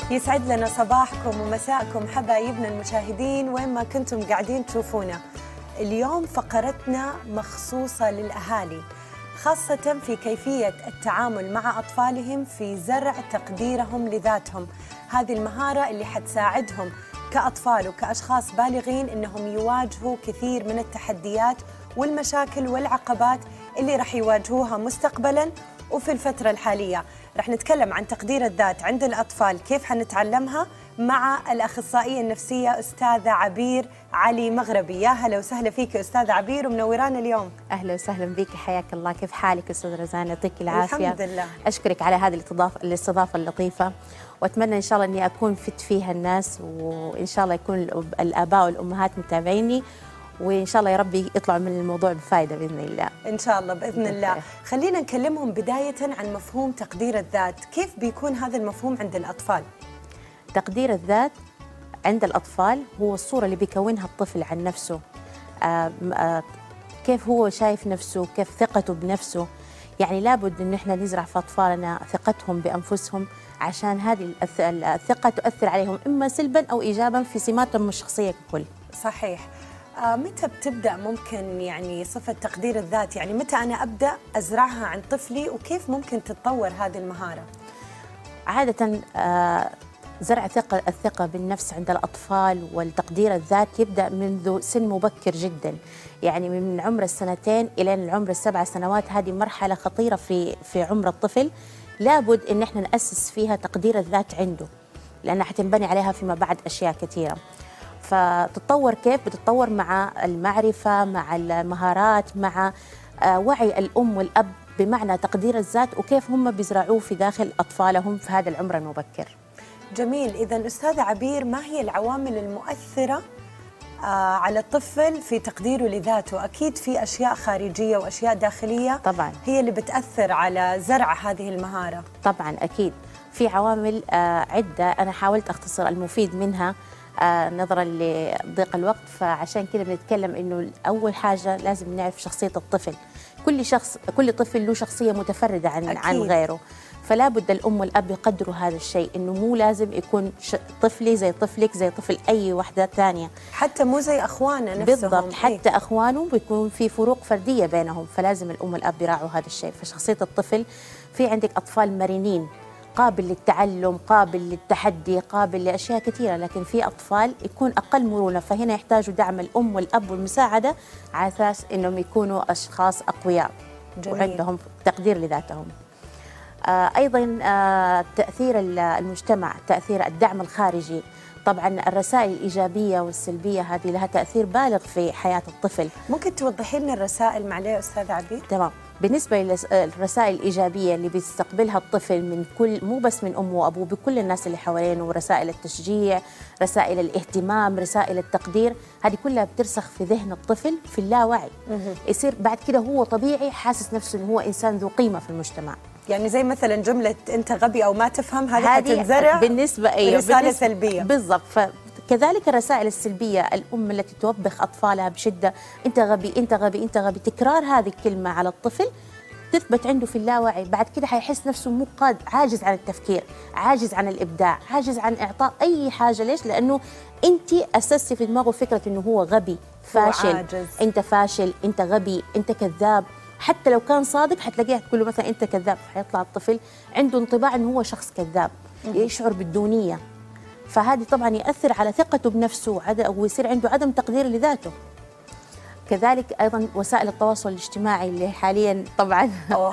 يسعد لنا صباحكم ومساءكم حبايبنا المشاهدين وين ما كنتم قاعدين تشوفونا. اليوم فقرتنا مخصوصة للأهالي، خاصة في كيفية التعامل مع أطفالهم في زرع تقديرهم لذاتهم. هذه المهارة اللي حتساعدهم كأطفال وكأشخاص بالغين إنهم يواجهوا كثير من التحديات والمشاكل والعقبات اللي رح يواجهوها مستقبلاً وفي الفترة الحالية. رح نتكلم عن تقدير الذات عند الأطفال، كيف حنتعلمها مع الأخصائية النفسية أستاذة عبير علي مغربي. يا هلا وسهلا فيك أستاذة عبير ومنورانا اليوم. أهلا وسهلا بك، حياك الله. كيف حالك أستاذة رزان؟ يعطيك العافية. الحمد لله. أشكرك على هذه الاستضافة اللطيفة، وأتمنى إن شاء الله أني أكون فت فيها الناس، وإن شاء الله يكون الآباء والأمهات متابعيني، وإن شاء الله يا ربي يطلعوا من الموضوع بفائدة بإذن الله. إن شاء الله بإذن الله. خلينا نكلمهم بداية عن مفهوم تقدير الذات. كيف بيكون هذا المفهوم عند الأطفال؟ تقدير الذات عند الأطفال هو الصورة اللي بيكونها الطفل عن نفسه، كيف هو شايف نفسه، كيف ثقته بنفسه. يعني لابد إن إحنا نزرع في أطفالنا ثقتهم بأنفسهم، عشان هذه الثقة تؤثر عليهم إما سلباً أو إيجاباً في سماتهم الشخصية ككل. صحيح. متى بتبدأ ممكن يعني صفة تقدير الذات؟ يعني متى أنا أبدأ أزرعها عند طفلي وكيف ممكن تتطور هذه المهارة؟ عادة زرع الثقة بالنفس عند الأطفال والتقدير الذات يبدأ منذ سن مبكر جدا، يعني من عمر السنتين إلى العمر ال7 سنوات. هذه مرحلة خطيرة في عمر الطفل، لابد إن احنا نأسس فيها تقدير الذات عنده، لأنها حتنبني عليها فيما بعد أشياء كثيرة. فتتطور كيف؟ بتتطور مع المعرفة، مع المهارات، مع وعي الأم والأب بمعنى تقدير الذات وكيف هم بيزرعوه في داخل أطفالهم في هذا العمر المبكر. جميل. إذن أستاذة عبير، ما هي العوامل المؤثرة على الطفل في تقديره لذاته؟ أكيد في أشياء خارجية وأشياء داخلية طبعا هي اللي بتأثر على زرع هذه المهارة. طبعا أكيد في عوامل عدة، أنا حاولت أختصر المفيد منها نظرا لضيق الوقت، فعشان كده بنتكلم إنه أول حاجة لازم نعرف شخصية الطفل. كل طفل له شخصية متفردة عن غيره، فلا بد الأم والأب يقدروا هذا الشيء، إنه مو لازم يكون طفلي زي طفلك زي طفل أي وحدة ثانية، حتى مو زي أخوانه نفسهم. بالضبط، حتى أخوانه بيكون في فروق فردية بينهم، فلازم الأم والأب يراعوا هذا الشيء. فشخصية الطفل، في عندك أطفال مرنين، قابل للتعلم، قابل للتحدي، قابل لأشياء كثيرة، لكن في أطفال يكون أقل مرونة، فهنا يحتاجوا دعم الأم والأب والمساعدة على أساس إنهم يكونوا أشخاص أقوياء. جميل. وعندهم تقدير لذاتهم. أيضاً تأثير المجتمع، تأثير الدعم الخارجي. طبعاً الرسائل الإيجابية والسلبية هذه لها تأثير بالغ في حياة الطفل. ممكن توضحي لنا الرسائل معليه أستاذة عبير؟ تمام. بالنسبة للرسائل الإيجابية اللي بيستقبلها الطفل من مو بس من أمه وأبوه، بكل الناس اللي حوالينه، رسائل التشجيع، رسائل الاهتمام، رسائل التقدير، هذه كلها بترسخ في ذهن الطفل في اللاوعي. يصير بعد كده هو طبيعي حاسس نفسه إنه هو إنسان ذو قيمة في المجتمع. يعني زي مثلا جملة أنت غبي أو ما تفهم، هذه حتنزرع بالنسبة رسالة سلبية. بالضبط. كذلك الرسائل السلبية، الأم التي توبخ أطفالها بشدة، أنت غبي أنت غبي أنت غبي، تكرار هذه الكلمة على الطفل تثبت عنده في اللاوعي. بعد كده حيحس نفسه مو قادر، عاجز عن التفكير، عاجز عن الإبداع، عاجز عن إعطاء أي حاجة. ليش؟ لأنه أنت أسستي في دماغه فكرة إنه هو غبي، فاشل، أنت فاشل، أنت غبي، أنت كذاب. حتى لو كان صادق حتلاقيها تقول له مثلا أنت كذاب، حيطلع الطفل عنده انطباع إنه هو شخص كذاب، يشعر بالدونية. فهذه طبعا يأثر على ثقته بنفسه ويصير عنده عدم تقدير لذاته. كذلك أيضا وسائل التواصل الاجتماعي اللي حاليا طبعا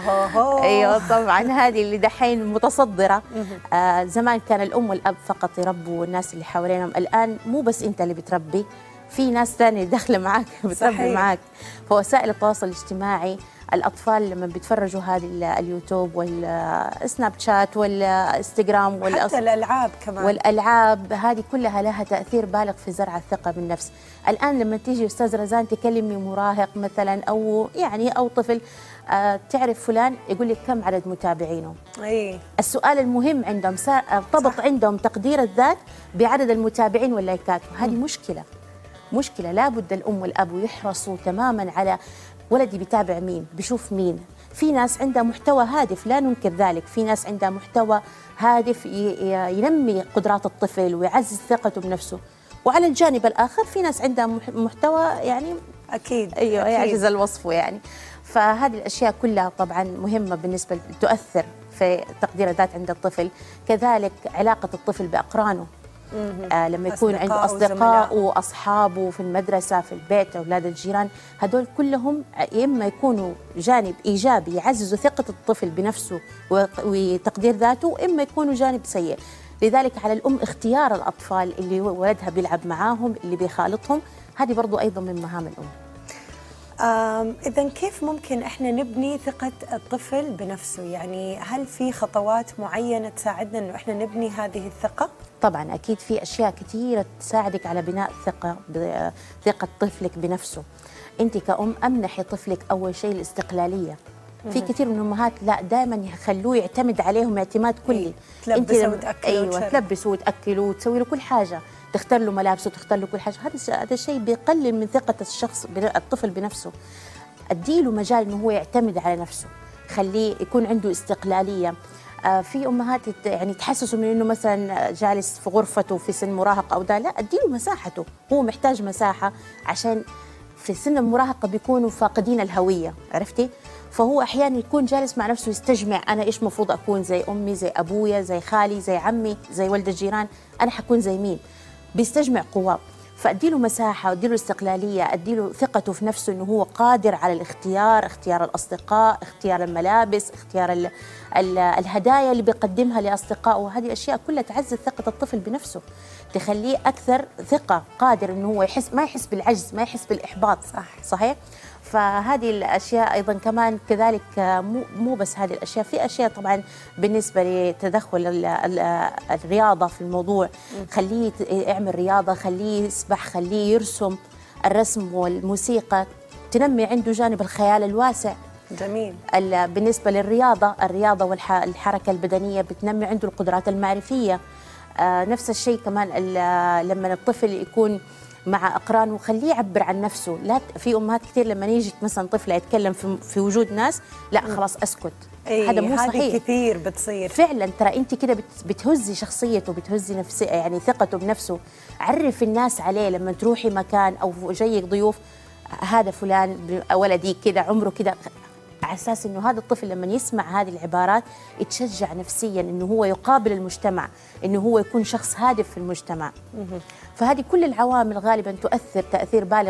ايوه طبعا هذه اللي دحين متصدرة. زمان كان الأم والأب فقط يربوا الناس اللي حوالينهم، الآن مو بس أنت اللي بتربي، في ناس ثانية داخلة معك بتربي معك. فوسائل التواصل الاجتماعي، الأطفال لما بيتفرجوا هذه اليوتيوب والسناب شات والإنستغرام حتى الألعاب كمان، والألعاب هذه كلها لها تأثير بالغ في زرع الثقة بالنفس. الآن لما تيجي أستاذ رزان تكلمي مراهق مثلا أو طفل، تعرف فلان، يقول لك كم عدد متابعينه. السؤال المهم عندهم ارتبط عندهم تقدير الذات بعدد المتابعين واللايكات، وهذه مشكلة. لابد الأم والأب يحرصوا تماما على ولدي بيتابع مين، بيشوف مين. في ناس عندها محتوى هادف، لا ننكر ذلك، في ناس عندها محتوى هادف ينمي قدرات الطفل ويعزز ثقته بنفسه. وعلى الجانب الآخر في ناس عندها محتوى يعني أكيد أيوة أكيد. يعجز الوصف يعني. فهذه الأشياء كلها طبعا مهمة بالنسبة تؤثر في تقدير الذات عند الطفل. كذلك علاقة الطفل بأقرانه، لما يكون عنده أصدقاء وأصحابه في المدرسة، في البيت، أولاد الجيران، هدول كلهم إما يكونوا جانب إيجابي يعززوا ثقة الطفل بنفسه وتقدير ذاته، إما يكونوا جانب سيء. لذلك على الأم اختيار الأطفال اللي ولدها بيلعب معاهم، اللي بيخالطهم، هذه برضو أيضا من مهام الأم. إذن كيف ممكن إحنا نبني ثقة الطفل بنفسه؟ يعني هل في خطوات معينة تساعدنا إنه إحنا نبني هذه الثقة؟ طبعا أكيد في أشياء كثيرة تساعدك على بناء ثقة طفلك بنفسه. أنت كأم أمنحي طفلك أول شيء الاستقلالية. في كثير من الأمهات لا، دائما يخلوه يعتمد عليهم اعتماد كلي. تلبسه وتأكله. أيوة، تلبسه وتأكله وتسوي له كل حاجة، تختار له ملابسه وتختار له كل حاجة. هذا الشيء بيقلل من ثقة الطفل بنفسه. أديله مجال إنه هو يعتمد على نفسه، خليه يكون عنده استقلالية. في أمهات يعني تحسسوا من إنه مثلا جالس في غرفته في سن مراهق أو ده، لا، أديله مساحته، هو محتاج مساحة، عشان في سن المراهقة بيكونوا فاقدين الهوية، عرفتي؟ فهو أحيانا يكون جالس مع نفسه يستجمع، أنا إيش مفروض أكون، زي أمي، زي أبويا، زي خالي، زي عمي، زي ولد الجيران، أنا حكون زي مين؟ بيستجمع قواه. فأديله مساحة، أديله استقلالية، أديله ثقته في نفسه إنه هو قادر على الاختيار، اختيار الأصدقاء، اختيار الملابس، اختيار الهدايا اللي بيقدمها لأصدقائه. هذه الأشياء كلها تعزز ثقة الطفل بنفسه، تخليه أكثر ثقة، قادر إنه هو ما يحس بالعجز، ما يحس بالإحباط. صحيح؟ فهذه الأشياء أيضا كمان كذلك، مو بس هذه الأشياء، في أشياء طبعا بالنسبة لتدخل الرياضة في الموضوع. خليه يعمل رياضة، خليه يسبح، خليه يرسم. الرسم والموسيقى تنمي عنده جانب الخيال الواسع. جميل. بالنسبة للرياضة، الرياضة والحركة البدنية بتنمي عنده القدرات المعرفية. نفس الشيء كمان لما الطفل يكون مع أقرانه، خليه يعبر عن نفسه. لا، في أمهات كثير لما يجي مثلا طفلة يتكلم في وجود ناس، لا خلاص أسكت. هذا مو صحيح. هذه كثير بتصير فعلا. ترى أنت كده بتهزي شخصيته، بتهزي نفسه، يعني ثقته بنفسه. عرف الناس عليه لما تروحي مكان أو جايك ضيوف، هذا فلان ولدي كده، عمره كده، على أساس إنه هذا الطفل لما يسمع هذه العبارات يتشجع نفسيا إنه هو يقابل المجتمع، إنه هو يكون شخص هادف في المجتمع. فهذه كل العوامل غالبا تؤثر تأثير بالغ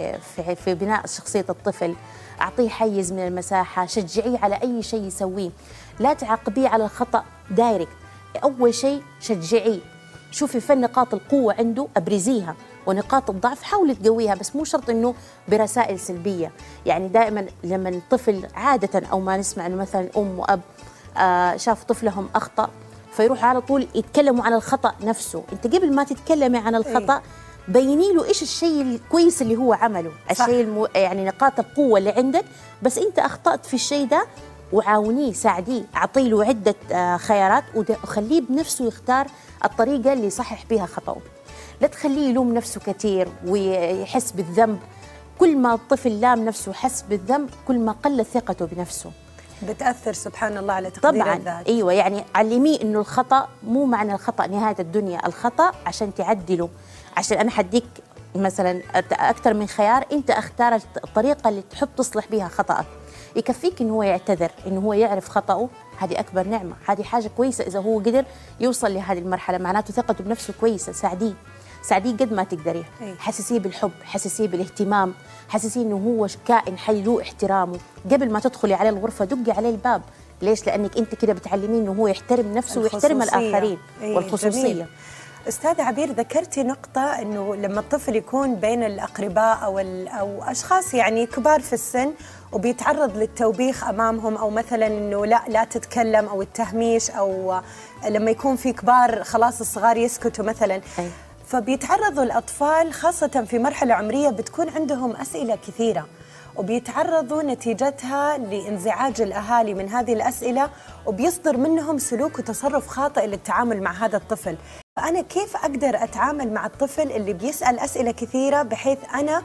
في بناء شخصية الطفل. أعطيه حيز من المساحة، شجعيه على أي شيء يسويه، لا تعاقبيه على الخطأ دايركت. أول شيء شجعيه، شوفي فين نقاط القوة عنده، أبرزيها، ونقاط الضعف حاولي تقويها، بس مو شرط إنه برسائل سلبية. يعني دائما لما الطفل عادة أو ما نسمع إنه مثلا أم وأب شاف طفلهم أخطأ، فيروح على طول يتكلموا عن الخطأ نفسه. أنت قبل ما تتكلمي عن الخطأ بيني له إيش الشيء الكويس اللي هو عمله، الشيء يعني نقاط القوة اللي عندك، بس أنت أخطأت في الشيء ده، وعاونيه، ساعديه، أعطيه له عدة خيارات، وخليه بنفسه يختار الطريقة اللي يصحح بها خطأه. لا تخليه يلوم نفسه كثير ويحس بالذنب. كل ما الطفل لام نفسه وحس بالذنب، كل ما قلت ثقته بنفسه. بتأثر سبحان الله على تقدير طبعا الذات. أيوة، يعني علميه إنه الخطأ مو معنى الخطأ نهاية الدنيا، الخطأ عشان تعدله. عشان أنا حديك مثلا أكثر من خيار، أنت اختار الطريقة اللي تحب تصلح بها خطأك. يكفيك إنه هو يعتذر، إنه هو يعرف خطأه، هذه أكبر نعمة، هذه حاجة كويسة. إذا هو قدر يوصل لهذه المرحلة معناته ثقته بنفسه كويسة. ساعديه قد ما تقدري، حسسيه بالحب، حسسيه بالاهتمام، حسسيه إنه هو كائن حي له احترامه. قبل ما تدخلي عليه الغرفة دقي عليه الباب. ليش؟ لأنك أنت كده بتعلميه إنه هو يحترم نفسه ويحترم الآخرين. والخصوصية. جميل. أستاذة عبير، ذكرتي نقطة إنه لما الطفل يكون بين الأقرباء أو أشخاص يعني كبار في السن وبيتعرض للتوبيخ أمامهم، أو مثلا إنه لا تتكلم، أو التهميش، أو لما يكون في كبار خلاص الصغار يسكتوا مثلا. فبيتعرضوا الأطفال خاصة في مرحلة عمرية بتكون عندهم أسئلة كثيرة، وبيتعرضوا نتيجتها لانزعاج الأهالي من هذه الأسئلة، وبيصدر منهم سلوك وتصرف خاطئ للتعامل مع هذا الطفل. فأنا كيف أقدر أتعامل مع الطفل اللي بيسأل أسئلة كثيرة بحيث أنا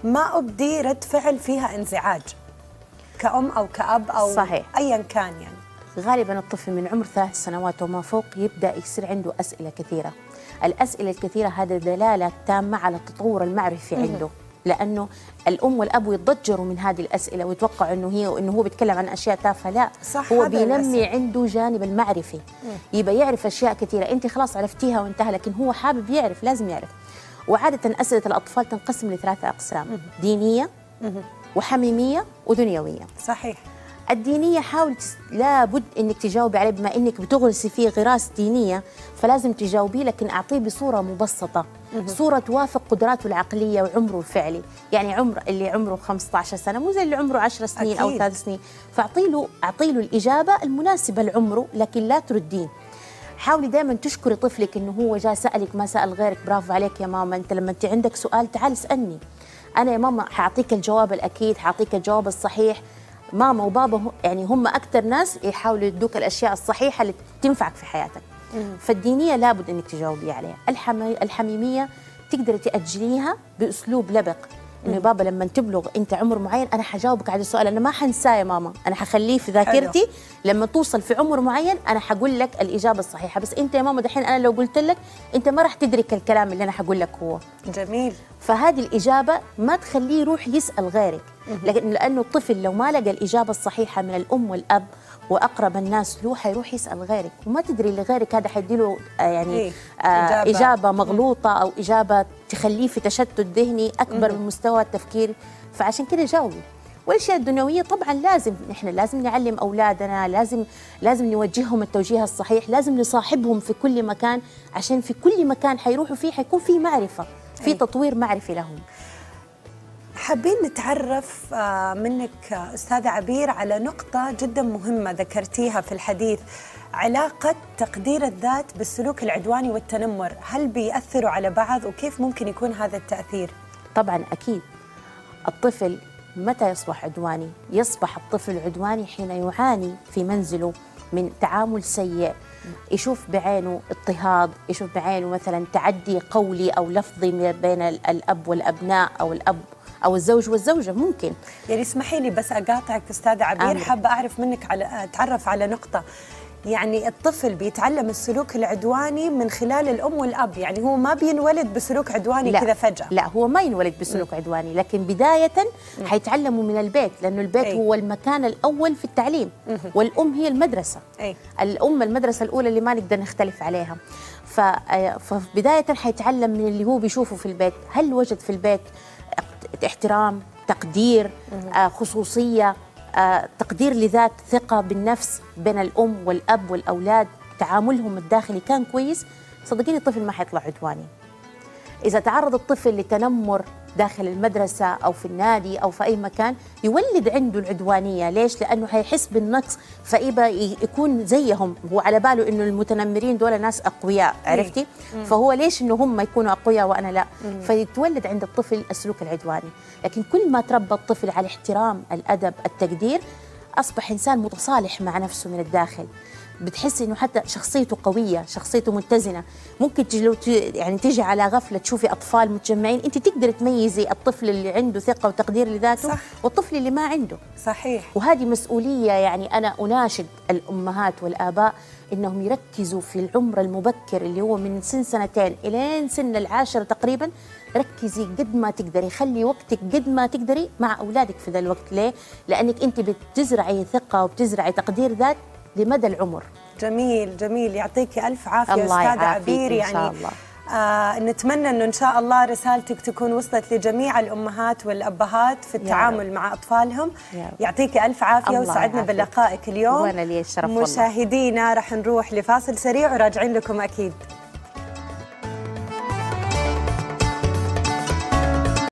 ما أبدي رد فعل فيها انزعاج كأم أو كأب أو صحيح. أيا كان يعني. غالبا الطفل من عمر 3 سنوات وما فوق يبدأ يصير عنده أسئلة كثيرة. الأسئلة الكثيرة هذا دلالة تامة على التطور المعرفي عنده، لأنه الأم والأب يتضجروا من هذه الأسئلة ويتوقعوا إنه هو بيتكلم عن أشياء تافهة. لا، صح، هو بينمي عنده جانب المعرفي، يبقى يعرف أشياء كثيرة. أنت خلاص عرفتيها وانتهى، لكن هو حابب يعرف، لازم يعرف. وعادة أسئلة الأطفال تنقسم ل3 أقسام: دينية وحميمية ودنيوية. صحيح. الدينية لابد انك تجاوبي عليه، بما انك بتغرسي فيه غراس دينية فلازم تجاوبيه، لكن اعطيه بصورة مبسطة، صورة توافق قدراته العقلية وعمره الفعلي. يعني اللي عمره 15 سنة مو زي اللي عمره 10 سنين أكيد. أو 3 سنين، فاعطي له الإجابة المناسبة لعمره، لكن لا تردين. حاولي دائما تشكري طفلك انه هو جاء سألك ما سأل غيرك. برافو عليك يا ماما، انت لما انت عندك سؤال تعال اسألني، انا يا ماما حاعطيك الجواب الأكيد، حاعطيك الجواب الصحيح. ماما وبابا يعني هم أكثر ناس يحاولوا يدوك الأشياء الصحيحة اللي تنفعك في حياتك. فالدينية لابد أنك تجاوبي عليها. الحميمية تقدري تأجليها بأسلوب لبق، إنه بابا لما تبلغ أنت عمر معين أنا حجاوبك على السؤال، أنا ما حنساه يا ماما، أنا حخليه في ذاكرتي. حلو. لما توصل في عمر معين أنا حقول لك الإجابة الصحيحة، بس أنت يا ماما دحين أنا لو قلت لك أنت ما راح تدرك الكلام اللي أنا حقول لك هو. جميل. فهذه الإجابة ما تخليه يروح يسأل غيرك، لأنه الطفل لو ما لقى الإجابة الصحيحة من الأم والأب وأقرب الناس له حيروح يسأل غيرك، وما تدري اللي غيرك هذا حيديله يعني إجابة مغلوطة أو إجابة تخليه في تشتت ذهني أكبر من مستوى التفكير. فعشان كده جاوبي. والأشياء الدنيوية طبعا لازم نعلم أولادنا، لازم نوجههم التوجيه الصحيح، لازم نصاحبهم في كل مكان، عشان في كل مكان حيروحوا فيه حيكون فيه معرفة، في تطوير معرفي لهم. حابين نتعرف منك أستاذة عبير على نقطة جدا مهمة ذكرتيها في الحديث، علاقة تقدير الذات بالسلوك العدواني والتنمر. هل بيأثروا على بعض وكيف ممكن يكون هذا التأثير؟ طبعا أكيد. الطفل متى يصبح عدواني؟ يصبح الطفل عدواني حين يعاني في منزله من تعامل سيء، يشوف بعينه اضطهاد، يشوف بعينه مثلا تعدي قولي أو لفظي بين الأب والأبناء أو الأب أو الزوج والزوجة. ممكن يعني اسمحي لي بس أقاطعك أستاذة عبير، حابة أعرف منك أتعرف على نقطة. يعني الطفل بيتعلم السلوك العدواني من خلال الأم والأب، يعني هو ما بينولد بسلوك عدواني كذا فجأة. لا، هو ما ينولد بسلوك عدواني، لكن بداية حيتعلموا من البيت، لأنه البيت هو المكان الأول في التعليم، والأم هي المدرسة. الأم المدرسة الأولى اللي ما نقدر نختلف عليها. فبداية حيتعلم من اللي هو بيشوفه في البيت. هل وجد في البيت احترام، تقدير، خصوصية، تقدير لذات، ثقة بالنفس بين الأم والأب والأولاد، تعاملهم الداخلي كان كويس، صدقيني الطفل ما حيطلع عدواني. إذا تعرض الطفل لتنمر داخل المدرسة أو في النادي أو في أي مكان يولد عنده العدوانية. ليش؟ لأنه هيحس بالنقص فيبقى يكون زيهم، هو على باله إنه المتنمرين دول ناس أقوياء، عرفتي؟ فهو ليش إنه هم يكونوا أقوياء وأنا لا؟ فيتولد عند الطفل السلوك العدواني. لكن كل ما تربى الطفل على احترام، الأدب، التقدير، أصبح إنسان متصالح مع نفسه من الداخل. بتحسي انه حتى شخصيته قويه، شخصيته متزنه. ممكن لو يعني تيجي على غفله تشوفي اطفال متجمعين، انت تقدري تميزي الطفل اللي عنده ثقه وتقدير لذاته، صح، والطفل اللي ما عنده. صحيح. وهذه مسؤوليه، يعني انا اناشد الامهات والاباء انهم يركزوا في العمر المبكر اللي هو من سن 2 الين سن 10 تقريبا. ركزي قد ما تقدري، خلي وقتك قد ما تقدري مع اولادك في ذا الوقت. ليه؟ لانك انت بتزرعي ثقه وبتزرعي تقدير ذات لمدى العمر. جميل جميل، يعطيك ألف عافية أستاذة عبير. يعني إن شاء الله. نتمنى أنه إن شاء الله رسالتك تكون وصلت لجميع الأمهات والأبهات في التعامل مع أطفالهم. يعطيك ألف عافية وسعدنا بلقائك اليوم. وأنا لي الشرف. مشاهدينا راح نروح لفاصل سريع وراجعين لكم أكيد.